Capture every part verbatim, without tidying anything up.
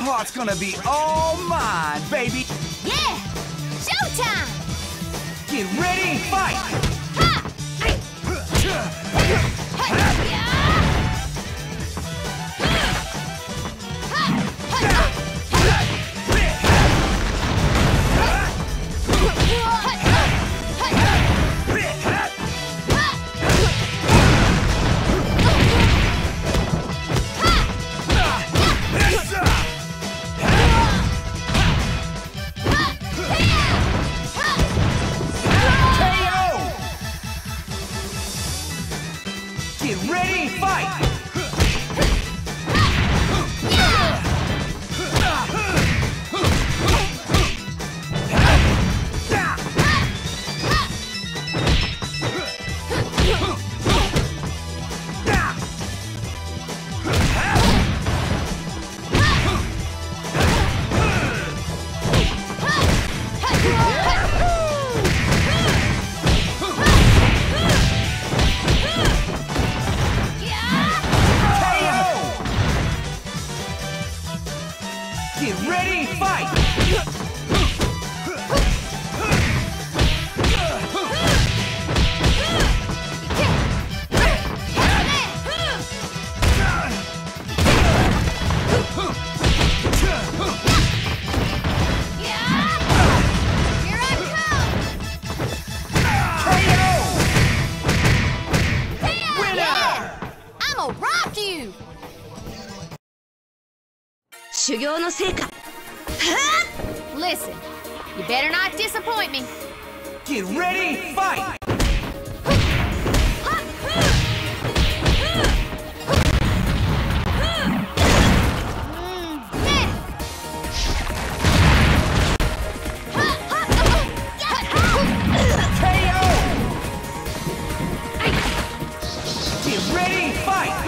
heart's gonna be all mine, baby. Yeah! Showtime! Get ready, fight! Ha! Get ready, fight! Get ready, fight! Listen, you better not disappoint me. Get ready, fight! Get ready, fight!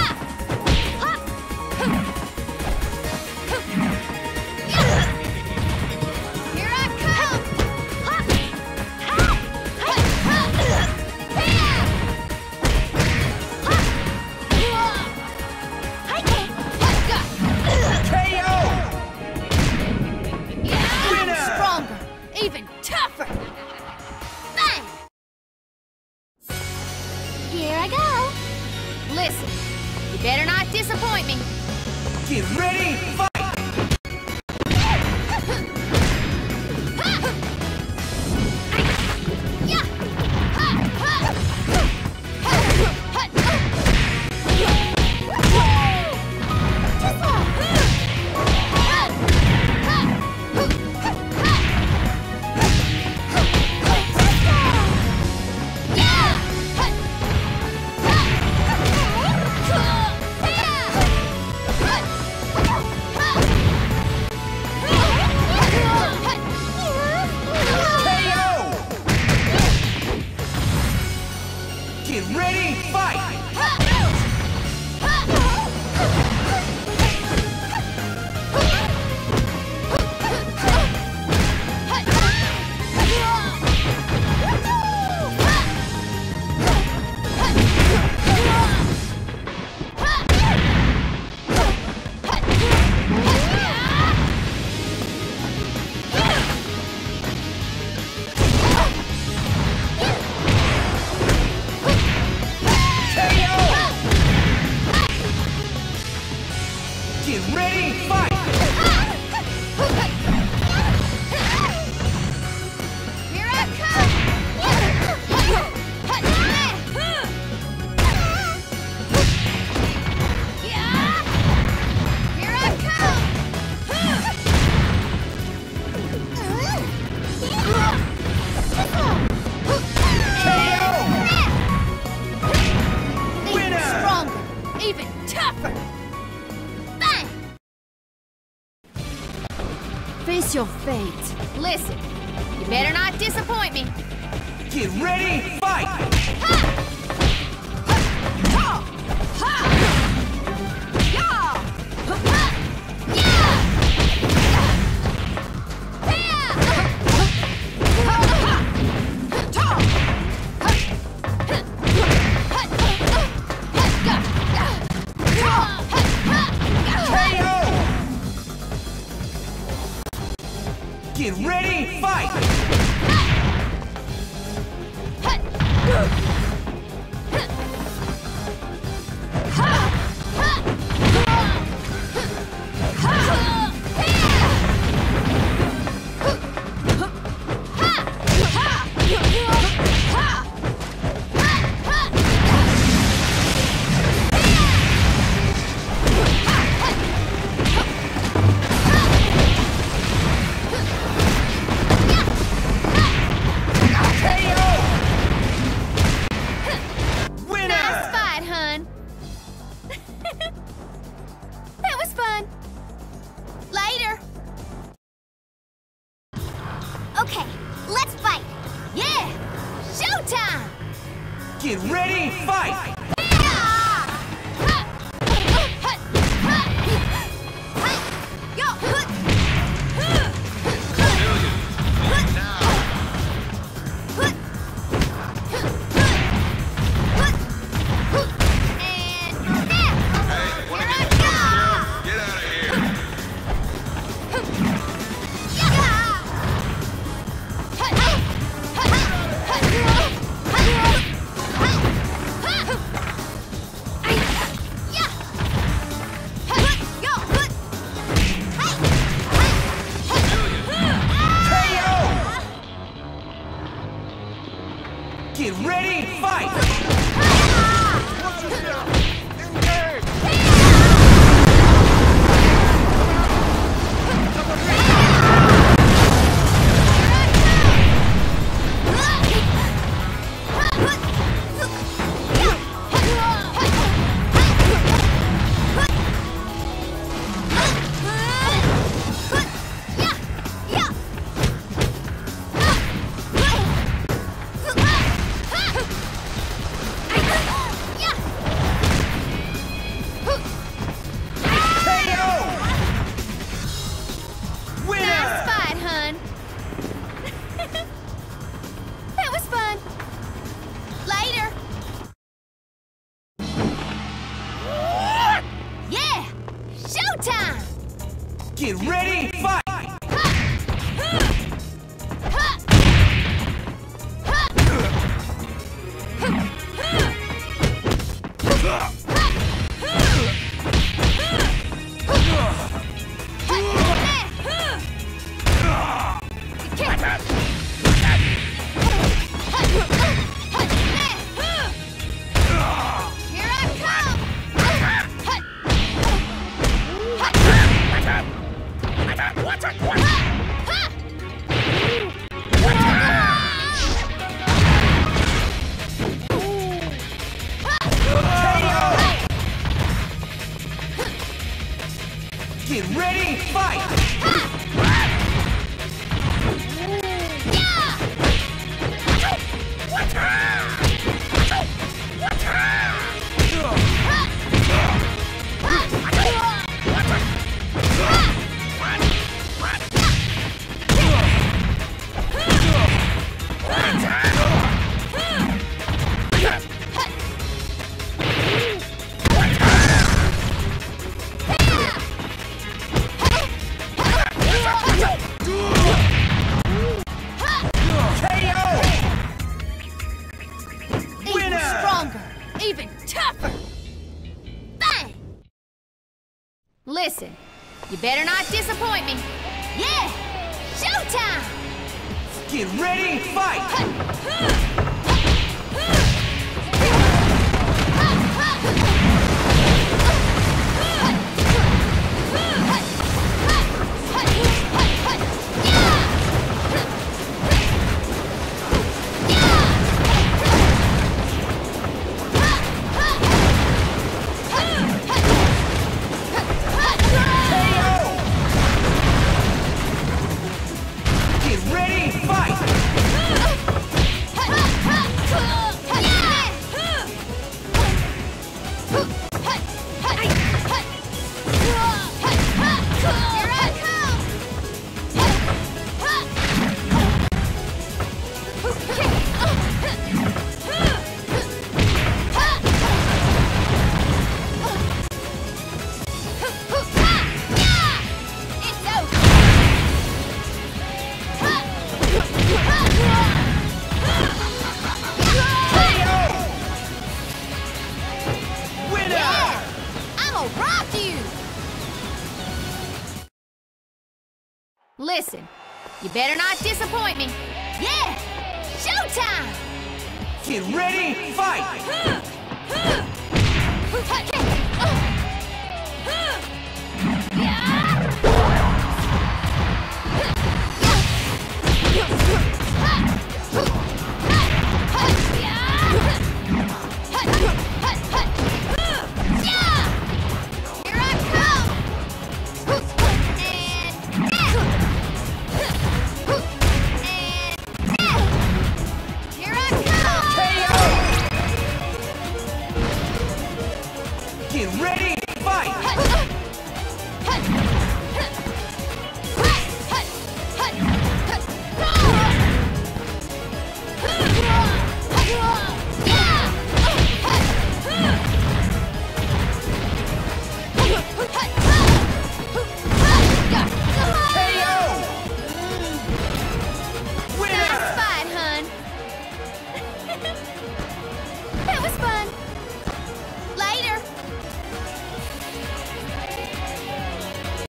Even tougher! Bang! Here I go! Listen, you better not disappoint me. Get ready, fight! Get ready, fight! Get ready, fight! Here I come! Here I come! Even stronger, even tougher! Face your fate. Listen, you better not disappoint me. Get ready, fight! Ha! Ha! Ha! Yeah! Ha! Yeah! Get ready, fight! Okay, let's fight! Yeah! Showtime! Get ready, fight! Get ready, fight! Get ready, fight! Get ready, fight! Even tougher! Bang! Listen, you better not disappoint me. Yeah! Showtime! Get ready, fight! Ready, fight! Listen, you better not disappoint me. Yeah! Showtime! Get ready, fight! Okay. Uh.